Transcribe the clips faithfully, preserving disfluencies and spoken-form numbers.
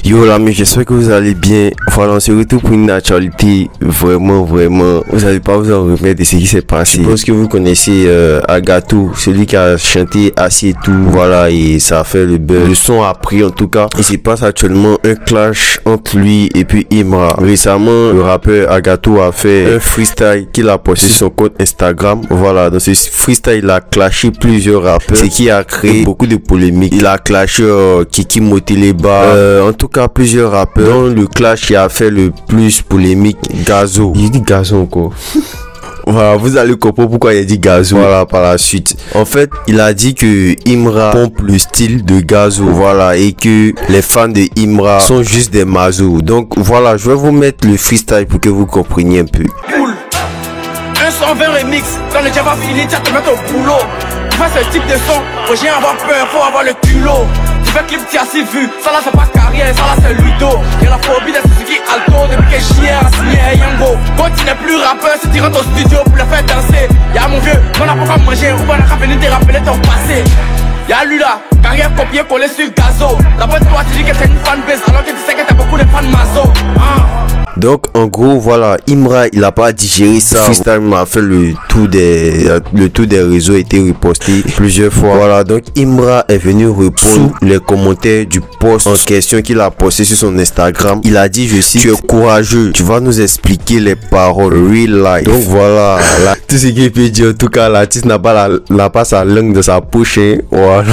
Yo l'ami, j'espère que vous allez bien. Voilà, on se retrouve pour une actualité vraiment, vraiment. Vous n'allez pas vous en remettre de ce qui s'est passé. Je pense que vous connaissez euh, Agato, celui qui a chanté Assis et tout. Voilà, et ça a fait le buzz. Le son a pris en tout cas. Il se passe actuellement un clash entre lui et puis Imra. Récemment, le rappeur Agato a fait un freestyle qu'il a posté sur son compte Instagram. Voilà, dans ce freestyle, il a clashé plusieurs rappeurs, ce qui a créé beaucoup de polémiques. Il a clashé euh, Kiki Moteleba, euh, en tout cas plusieurs rappeurs. Dans le clash qui a fait le plus polémique, Gazo. Il dit Gazo encore. Voilà, vous allez comprendre pourquoi il a dit Gazo. Voilà, par la suite. En fait, il a dit que Imra pompe le style de Gazo. Voilà, et que les fans de Imra sont juste des mazos. Donc voilà, je vais vous mettre le freestyle pour que vous compreniez un peu. Cool. Un cent vingt remix, quand le diable va finir, tu vas te mettre au boulot. Tu fais ce type de son, faut jamais avoir peur, faut avoir le culot. Tu fais clip, tu as si vu, ça là c'est pas carrière, ça là c'est Ludo. Y'a la phobie de Suzuki Alto, depuis que j'y ai assigné Yango. Quand tu n'es plus rappeur, si tu rentres au studio pour le faire danser. Y'a mon vieux, on a pas quoi manger, ou on a qu'à venir te rappeler ton passé. Y'a lui là, carrière copié collé sur Gazo. D'abord toi tu dis que c'est une fanbase, alors que tu sais que t'as beaucoup de fans mazo. Hein? Donc en gros voilà, Imra il a pas digéré ça. Freestyle m'a fait le tour des le tour des réseaux, a été reposté plusieurs fois. Voilà, donc Imra est venu répondre sous les commentaires du post en question qu'il a posté sur son Instagram. Il a dit, je cite, tu es courageux, tu vas nous expliquer les paroles real life. Donc voilà, là, tout ce qu'il peut dire, en tout cas l'artiste n'a pas la, n'a pas sa langue de sa poche, hein. Voilà.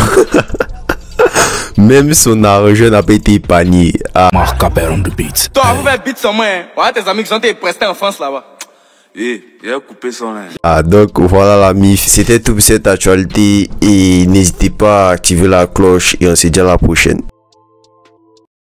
Même son argent n'a pas été épargné. Ah. Marc Capel on the beat. Toi, vous faites beat sans moi, hein. Ouais, tes amis qui sont prestés en France là-bas. Eh, il a coupé son linge. Ah, donc voilà la mif. C'était tout pour cette actualité. Et n'hésitez pas à activer la cloche. Et on se dit à la prochaine.